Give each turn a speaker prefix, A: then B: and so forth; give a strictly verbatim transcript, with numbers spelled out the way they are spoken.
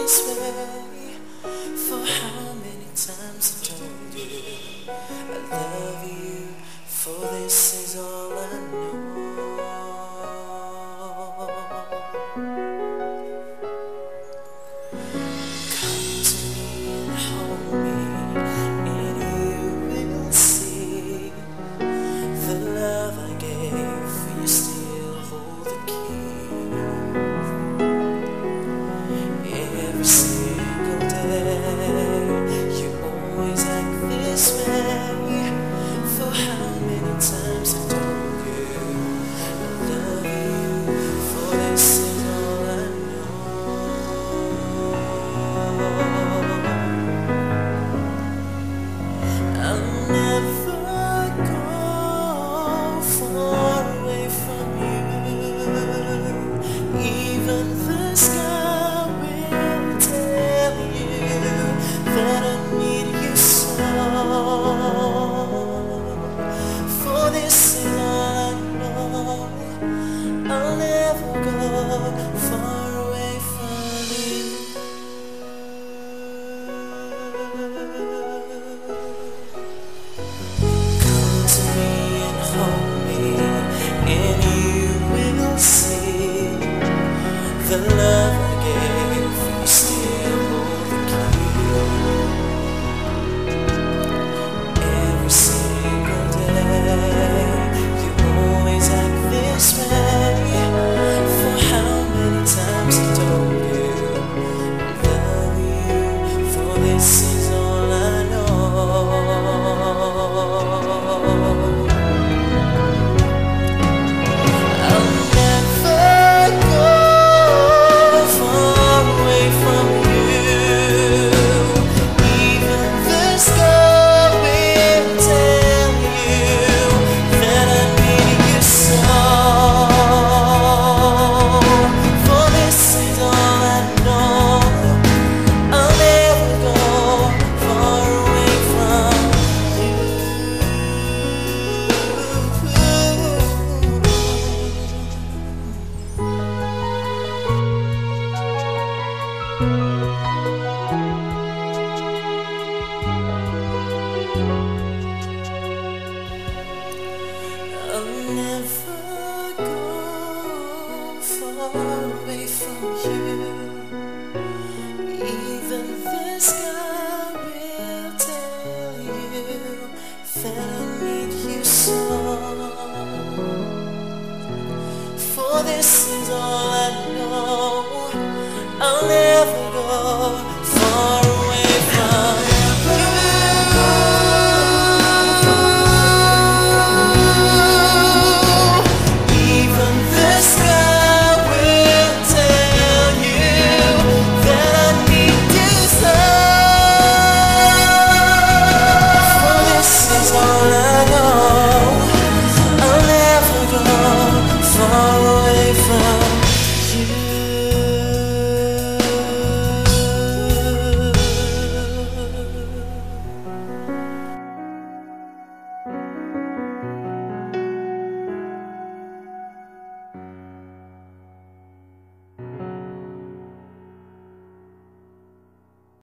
A: this way. For how many times I told you I love you, for this is all I know. Come to me and hold me, and you will see the love I gave, for you still hold the key. Every single day you always act this way. For how many times I told you I love you, for this is all I know. I'll never go far away from you. Even the sky will tell you that I need you so. For this is all I know. I'll never go far away from you. Come to me and hold me, and you will see the love I gave, you still hold the key. Every single day you always act this way. For how many times I told you I love you, for this is all I know. I'll never go far away from you. Even the sky will tell you that I need you so. For this is all I know. I'll never go far away from I'll never go far away from you. Even the sky will tell you that I need you so. For this is all I know. I'll never